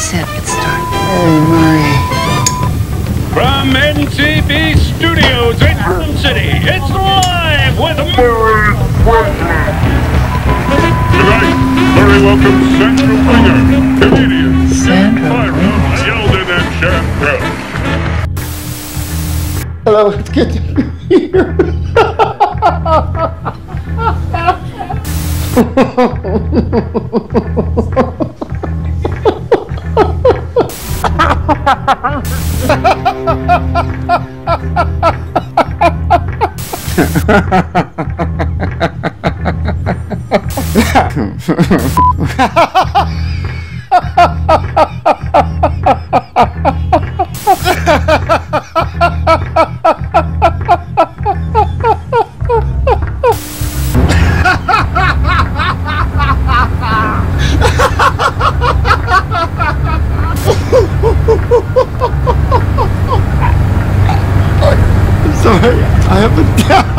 set, get started. Oh my. From NCB Studios in Harlem City, it's Live with Murray Franklin. Tonight, very welcome Sandra Winger, comedian, Sandra Myra Yeldon and Sharon. Hello, it's good to be here. Sorry, I haven't.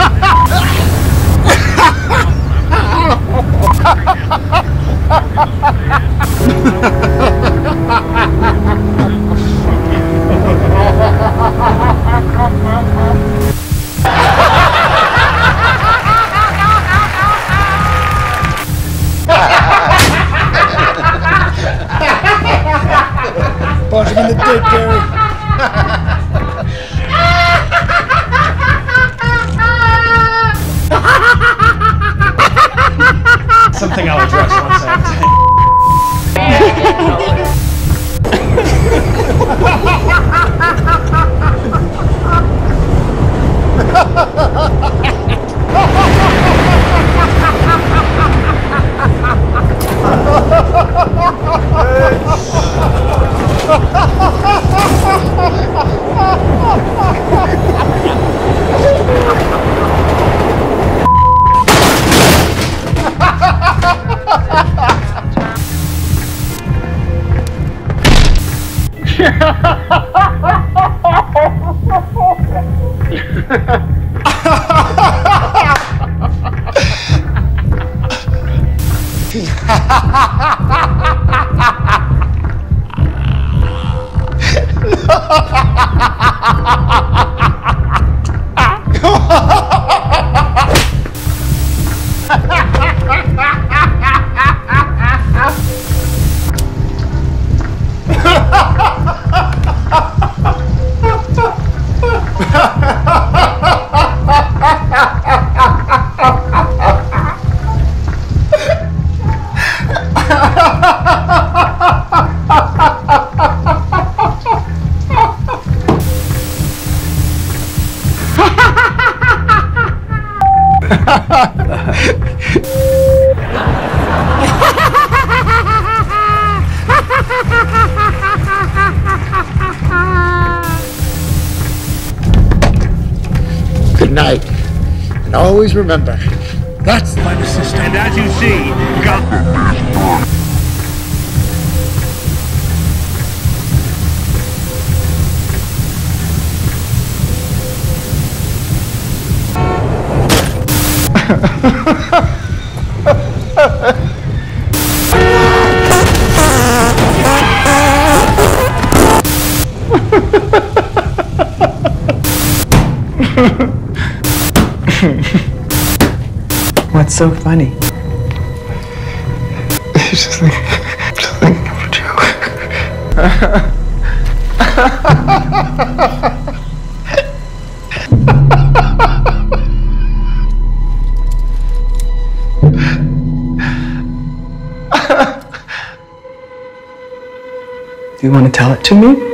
Punch him in the dick, Gary. Something I'll address once I have Good night, and always remember, that's By the system. And as you see, Gotham is born. What's so funny? It's just like of a joke. Do you want to tell it to me?